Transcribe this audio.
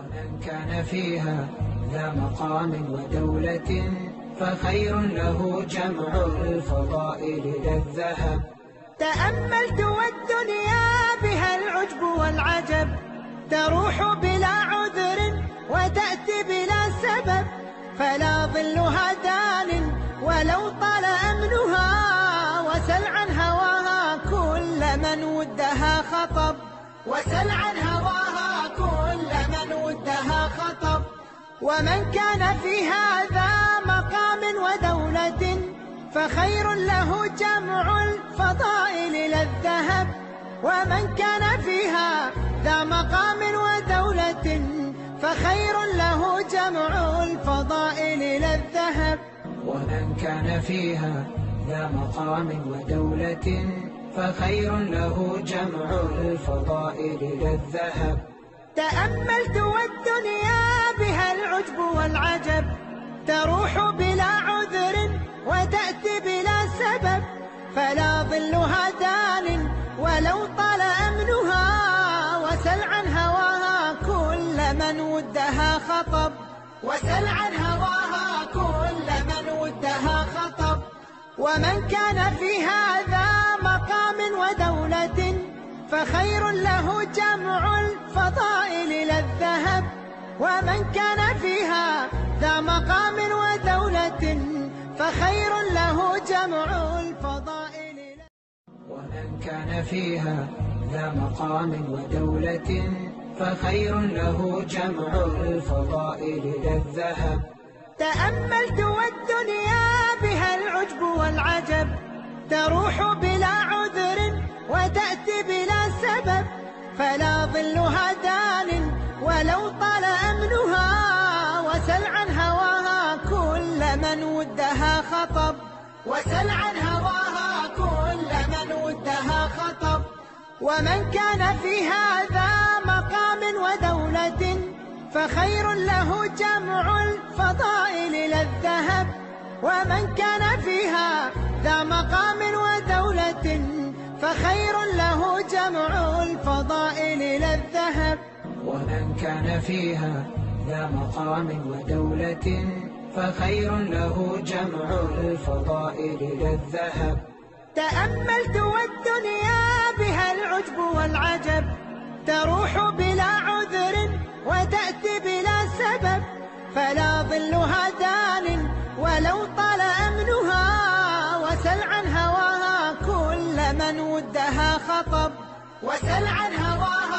ومن كان فيها ذا مقام ودولة فخير له جمع الفضائل ذا الذهب. تأملت والدنيا بها العجب والعجب، تروح بلا عذر وتأتي بلا سبب، فلا ظلها دان ولو طال أمنها، وسل عن هواها كل من ودها خطب، وسل عن هواها كل من ودها خطب. ومن كان في هذا مقام ودولة فخير له جمع الفضائل لا الذهب. ومن كان فيها ذا مقام ودولة فخير له جمع الفضائل لا الذهب. ومن كان فيها ذا مقام ودولة فخير له جمع الفضائل لا الذهب. تأملت والدنيا بها العجب والعجب، تروح بلا عذر وتأتي بلا سبب، فلا ظلها دان ولو طال أمنها، وسل عن هواها كل من ودها خطب، وسل عن هواها كل من ودها خطب. ومن كان في هذا مقام ودولة فخير له جمع الفضائل لا الذهب. ومن كان فيها ذا مقام ودولة فخير له جمع الفضائل. ومن كان فيها ذا مقام ودولة فخير له جمع الفضائل لا الذهب. تأملت والدنيا بها العجب والعجب، تروح بلا عذر وتأتي بلا سبب، فلا ظلها دان ولو طال أمنها، وسل عن هواها كل من ودها خطب، وسل عن هواها كل من ودها خطب. ومن كان في هذا مقام ودولة فخير له جمع الفضائل لا الذهب. ومن كان فيها ذا مقام ودولة فخير له جمع الفضائل لا الذهب. ومن كان فيها ذا مقام ودولة فخير له جمع الفضائل لا الذهب. تأملت والدنيا بها العجب والعجب، تروح بلا عذر وتأتي بلا سبب، فلا ظلها دان ولو طال أمنها، وسل عن هواها كل من ودها خطب، وسل عن هواها